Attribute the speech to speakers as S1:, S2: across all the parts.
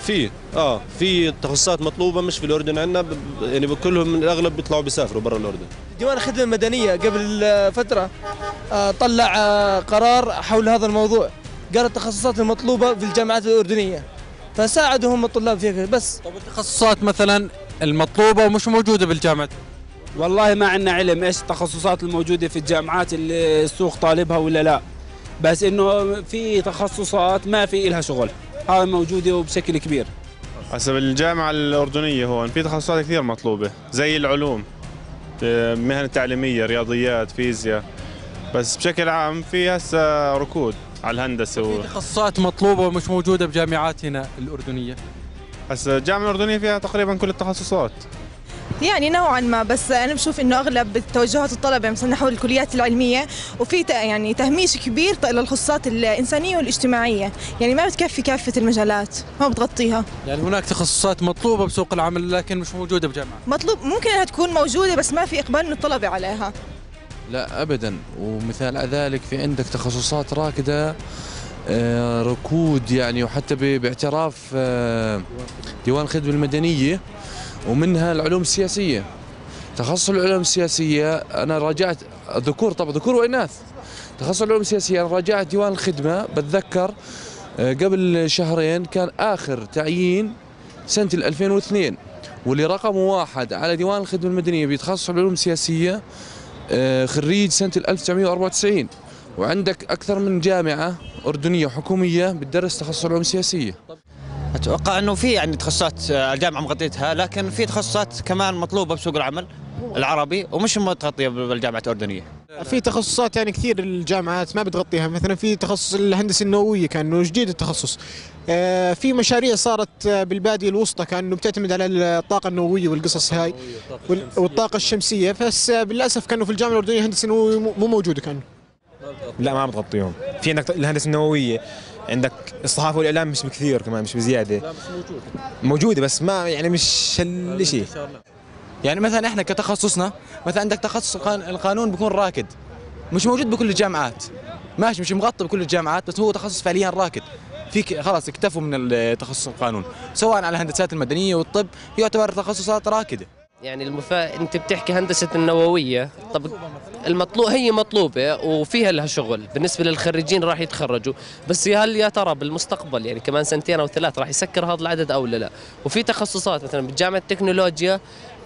S1: في تخصصات مطلوبه مش في الاردن عندنا، يعني كلهم من الاغلب بيطلعوا بيسافروا برا الاردن.
S2: ديوان الخدمه المدنيه قبل فتره طلع قرار حول هذا الموضوع، قال التخصصات المطلوبه في الجامعات الاردنيه، فساعدهم الطلاب فيها بس.
S3: طب التخصصات مثلا المطلوبه ومش موجوده بالجامعات؟
S4: والله ما عندنا علم ايش التخصصات الموجوده في الجامعات اللي السوق طالبها ولا لا، بس انه في تخصصات ما في إلها شغل، هاي موجوده وبشكل كبير.
S5: حسب الجامعة الأردنية هون في تخصصات كثير مطلوبة زي العلوم، مهن تعليمية، رياضيات، فيزياء، بس بشكل عام في هسه ركود على الهندسة
S3: في تخصصات مطلوبة ومش موجودة بجامعاتنا الأردنية.
S5: هسه الجامعة الأردنية فيها تقريبا كل التخصصات.
S6: يعني نوعا ما، بس انا بشوف انه اغلب توجهات الطلبه مثلا نحو الكليات العلميه، وفي يعني تهميش كبير للخصوصات الانسانيه والاجتماعيه، يعني ما بتكفي كافه المجالات، ما بتغطيها.
S3: يعني هناك تخصصات مطلوبه بسوق العمل لكن مش موجوده بجامعه.
S6: مطلوب، ممكن انها تكون موجوده بس ما في اقبال من الطلبه عليها.
S7: لا ابدا، ومثال على ذلك في عندك تخصصات راكده ركود يعني، وحتى باعتراف ديوان الخدمه المدنيه، ومنها العلوم السياسية. تخصص العلوم السياسية أنا راجعت ذكور، طبعا ذكور وإناث. تخصص العلوم السياسية أنا راجعت ديوان الخدمة، بتذكر قبل شهرين كان آخر تعيين سنة 2002، واللي رقم واحد على ديوان الخدمة المدنية بيتخصص العلوم السياسية خريج سنة 1994، وعندك أكثر من جامعة أردنية حكومية بتدرس تخصص العلوم السياسية.
S8: اتوقع انه في يعني تخصصات الجامعه مغطيتها، لكن في تخصصات كمان مطلوبه بسوق العمل العربي ومش متغطيه بالجامعه الاردنيه.
S9: في تخصصات يعني كثير الجامعات ما بتغطيها، مثلا في تخصص الهندسه النوويه كانه جديد التخصص. في مشاريع صارت بالباديه الوسطى كانه بتعتمد على الطاقه النوويه والقصص هاي والطاقه الشمسيه، بس للاسف كانه في الجامعه الاردنيه الهندسه النوويه مو موجوده كانه.
S10: لا ما بتغطيهم. في عندك الهندسه النوويه، عندك الصحافه والاعلام مش بكثير كمان، مش بزياده. لا مش موجوده بس ما يعني مش هالشيء.
S11: يعني مثلا احنا كتخصصنا مثلا عندك تخصص القانون بيكون راكد، مش موجود بكل الجامعات، ماشي مش مغطى بكل الجامعات، بس هو تخصص فعليا راكد. في خلاص اكتفوا من تخصص القانون، سواء على الهندسات المدنيه والطب يعتبر تخصصات راكده.
S12: يعني انت بتحكي هندسه النوويه، طب هي مطلوبه وفيها لها شغل بالنسبه للخريجين راح يتخرجوا، بس هل يا ترى بالمستقبل يعني كمان سنتين او ثلاث راح يسكر هذا العدد او لا؟ وفي تخصصات مثلا بالجامعه التكنولوجيا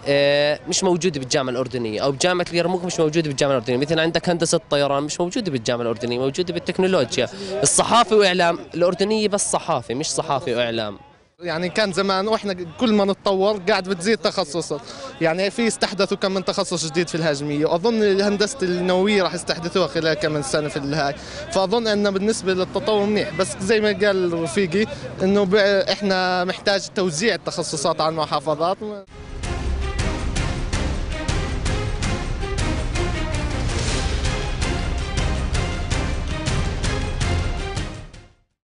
S12: مش موجوده بالجامعه الاردنيه، او بجامعه اليرموك مش موجوده بالجامعه الاردنيه، مثلا عندك هندسه الطيران مش موجوده بالجامعه الاردنيه، موجوده بالتكنولوجيا. الصحافه واعلام الاردنيه بس صحافه مش صحافه واعلام.
S13: يعني كان زمان واحنا كل ما نتطور قاعد بتزيد تخصصات، يعني في استحدثوا كم من تخصص جديد في الهاجميه، واظن هندسه النوويه راح يستحدثوها خلال كم من سنه في الهاي، فاظن انه بالنسبه للتطور منيح، بس زي ما قال رفيقي انه احنا محتاج توزيع التخصصات على المحافظات.